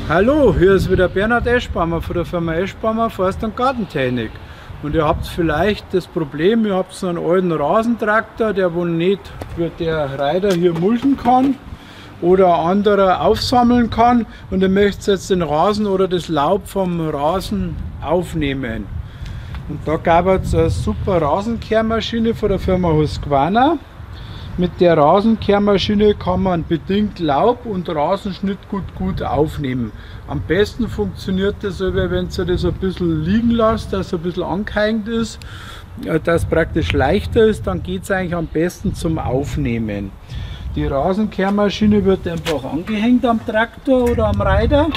Hallo, hier ist wieder Bernhard Eschbaumer von der Firma Eschbaumer Forst- und Gartentechnik. Und ihr habt vielleicht das Problem, ihr habt so einen alten Rasentraktor, der wohl nicht für der Reiter hier mulchen kann oder anderer aufsammeln kann, und ihr möchtet jetzt den Rasen oder das Laub vom Rasen aufnehmen. Und da gab es eine super Rasenkehrmaschine von der Firma Husqvarna. Mit der Rasenkehrmaschine kann man bedingt Laub und Rasenschnitt gut aufnehmen. Am besten funktioniert das, wenn ihr das ein bisschen liegen lasst, dass es ein bisschen angehängt ist, dass es praktisch leichter ist, dann geht es eigentlich am besten zum Aufnehmen. Die Rasenkehrmaschine wird einfach angehängt am Traktor oder am Reiter.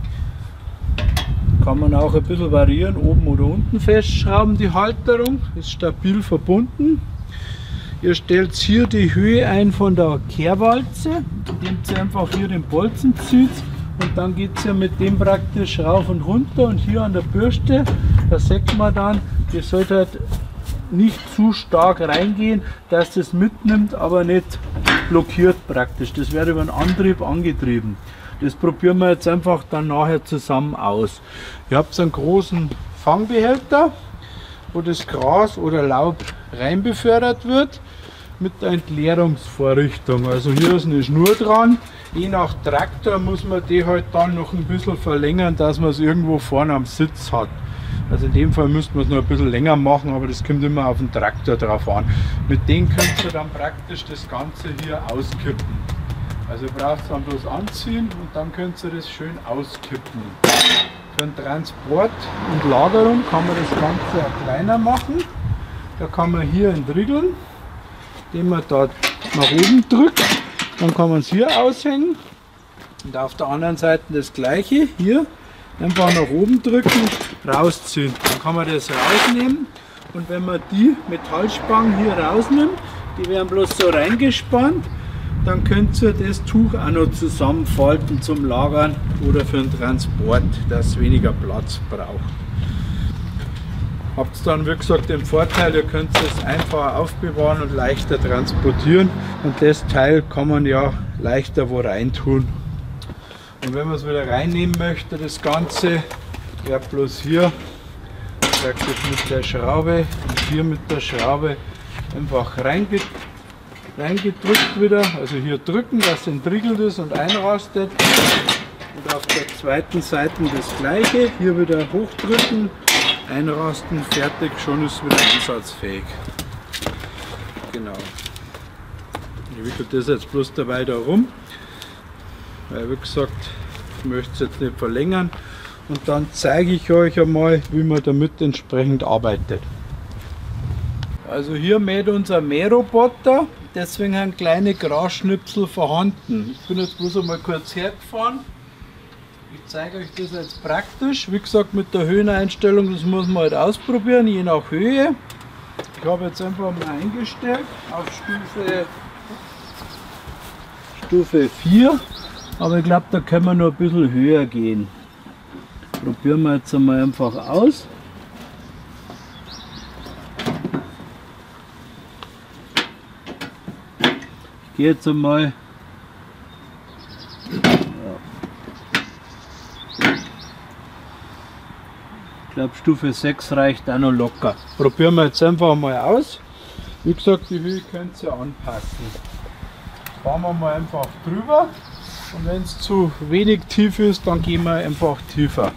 Kann man auch ein bisschen variieren, oben oder unten festschrauben, die Halterung ist stabil verbunden. Ihr stellt hier die Höhe ein von der Kehrwalze, indem ihr einfach hier den Bolzen zieht, und dann geht es ja mit dem praktisch rauf und runter, und hier an der Bürste, da sieht man dann, ihr sollt halt nicht zu stark reingehen, dass das mitnimmt, aber nicht blockiert praktisch. Das wird über einen Antrieb angetrieben. Das probieren wir jetzt einfach dann nachher zusammen aus. Ihr habt einen großen Fangbehälter, wo das Gras oder Laub rein befördert wird, mit der Entleerungsvorrichtung. Also hier ist eine Schnur dran. Je nach Traktor muss man die halt dann noch ein bisschen verlängern, dass man es irgendwo vorne am Sitz hat. Also in dem Fall müsste man es noch ein bisschen länger machen, aber das kommt immer auf den Traktor drauf an. Mit dem könnt ihr dann praktisch das Ganze hier auskippen. Also ihr braucht es dann bloß anziehen und dann könnt ihr das schön auskippen. Für den Transport und Lagerung kann man das Ganze auch kleiner machen. Da kann man hier entriegeln, indem man da nach oben drückt. Dann kann man es hier aushängen. Und auf der anderen Seite das gleiche. Hier einfach nach oben drücken, rausziehen. Dann kann man das rausnehmen. Und wenn man die Metallspangen hier rausnimmt, die werden bloß so reingespannt, dann könnt ihr das Tuch auch noch zusammenfalten zum Lagern oder für den Transport, dass es weniger Platz braucht. Habt ihr dann, wie gesagt, den Vorteil, ihr könnt es einfach aufbewahren und leichter transportieren, und das Teil kann man ja leichter wo rein tun. Und wenn man es wieder reinnehmen möchte, das Ganze, ja bloß hier praktisch mit der Schraube und hier mit der Schraube einfach reingedrückt wieder, also hier drücken, dass es entriegelt ist und einrastet, und auf der zweiten Seite das gleiche, hier wieder hochdrücken, einrasten, fertig, schon ist es wieder einsatzfähig. Genau. Ich wickel das jetzt bloß dabei da rum, weil wie gesagt, ich möchte es jetzt nicht verlängern, und dann zeige ich euch einmal, wie man damit entsprechend arbeitet. Also hier mäht unser Mähroboter, deswegen ein kleine Grasschnipsel vorhanden. Ich bin jetzt bloß einmal kurz hergefahren. Ich zeige euch das jetzt praktisch. Wie gesagt, mit der Höheneinstellung, das muss man halt ausprobieren, je nach Höhe. Ich habe jetzt einfach mal eingestellt auf Stufe 4, aber ich glaube, da können wir noch ein bisschen höher gehen. Probieren wir jetzt einmal einfach aus. Ich gehe jetzt einmal. Ich glaube, Stufe 6 reicht auch noch locker. Probieren wir jetzt einfach mal aus. Wie gesagt, die Höhe könnt ihr anpassen. Fahren wir mal einfach drüber, und wenn es zu wenig tief ist, dann gehen wir einfach tiefer.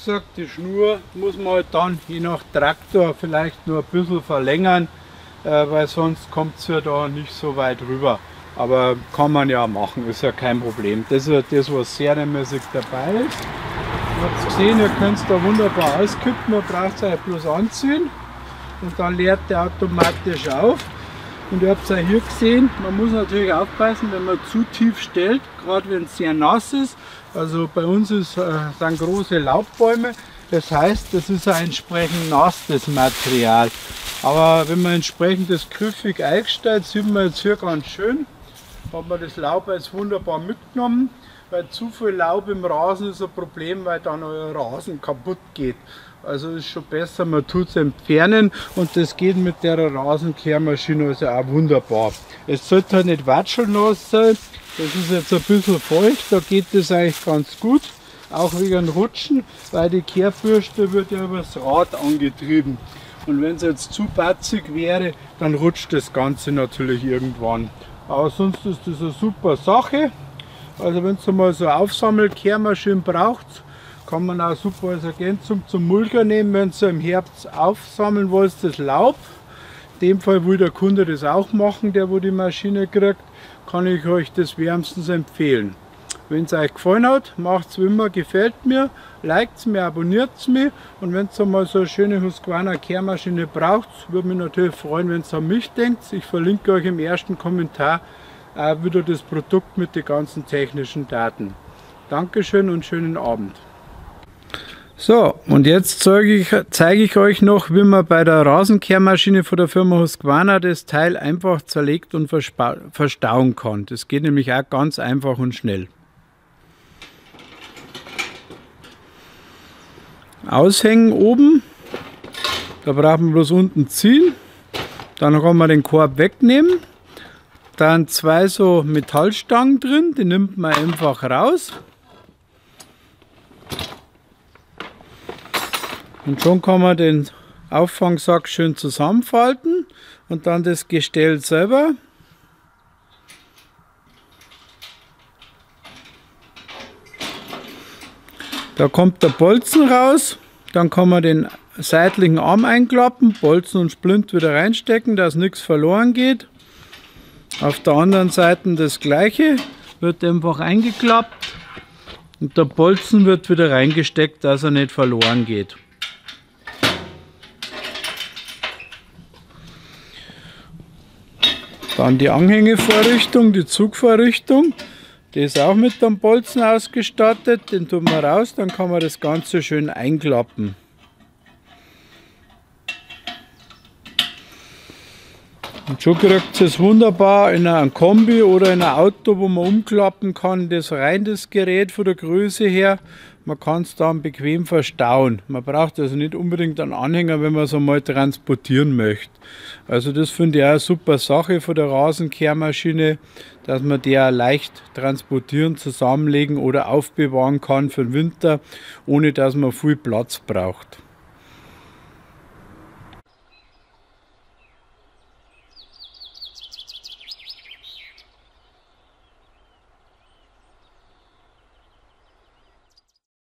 gesagt, die Schnur muss man halt dann je nach Traktor vielleicht nur ein bisschen verlängern, weil sonst kommt es ja da nicht so weit rüber. Aber kann man ja machen, ist ja kein Problem. Das ist das, was serienmäßig dabei ist. Ihr habt gesehen, ihr könnt es da wunderbar auskippen, man braucht es euch bloß anziehen und dann leert der automatisch auf. Und ihr habt es auch hier gesehen, man muss natürlich aufpassen, wenn man zu tief stellt, gerade wenn es sehr nass ist. Also bei uns sind große Laubbäume, das heißt, das ist ein entsprechend nasses Material. Aber wenn man entsprechend das griffig eingestellt, sieht man jetzt hier ganz schön, hat man das Laub jetzt wunderbar mitgenommen, weil zu viel Laub im Rasen ist ein Problem, weil dann euer Rasen kaputt geht. Also ist schon besser, man tut es entfernen und das geht mit der Rasenkehrmaschine also auch wunderbar. Es sollte halt nicht watschelnass sein, das ist jetzt ein bisschen feucht, da geht das eigentlich ganz gut, auch wegen Rutschen, weil die Kehrbürste wird ja über das Rad angetrieben. Und wenn es jetzt zu batzig wäre, dann rutscht das Ganze natürlich irgendwann. Aber sonst ist das eine super Sache. Also wenn ihr mal so eine Aufsammelkehrmaschine braucht, kann man auch super als Ergänzung zum Mulcher nehmen, wenn ihr im Herbst aufsammeln wollt, das Laub. In dem Fall will der Kunde das auch machen, der wo die Maschine kriegt, kann ich euch das wärmstens empfehlen. Wenn es euch gefallen hat, macht es wie immer, gefällt mir, liked es mir, abonniert es mich und wenn ihr mal so eine schöne Husqvarna Kehrmaschine braucht, würde mich natürlich freuen, wenn ihr an mich denkt. Ich verlinke euch im ersten Kommentar auch wieder das Produkt mit den ganzen technischen Daten. Dankeschön und schönen Abend. So, und jetzt zeige ich euch noch, wie man bei der Rasenkehrmaschine von der Firma Husqvarna das Teil einfach zerlegt und verstauen kann. Das geht nämlich auch ganz einfach und schnell. Aushängen oben, da braucht man bloß unten ziehen, dann kann man den Korb wegnehmen, dann zwei so Metallstangen drin, die nimmt man einfach raus und schon kann man den Auffangsack schön zusammenfalten und dann das Gestell selber. Da kommt der Bolzen raus, dann kann man den seitlichen Arm einklappen, Bolzen und Splint wieder reinstecken, dass nichts verloren geht. Auf der anderen Seite das gleiche, wird einfach eingeklappt und der Bolzen wird wieder reingesteckt, dass er nicht verloren geht. Dann die Anhängevorrichtung, die Zugvorrichtung. Die ist auch mit einem Bolzen ausgestattet, den tun wir raus, dann kann man das Ganze schön einklappen. Und schon kriegt es wunderbar in einem Kombi oder in einem Auto, wo man umklappen kann, das Gerät von der Größe her. Man kann es dann bequem verstauen. Man braucht also nicht unbedingt einen Anhänger, wenn man es einmal transportieren möchte. Also das finde ich auch eine super Sache von der Rasenkehrmaschine, dass man die auch leicht transportieren, zusammenlegen oder aufbewahren kann für den Winter, ohne dass man viel Platz braucht.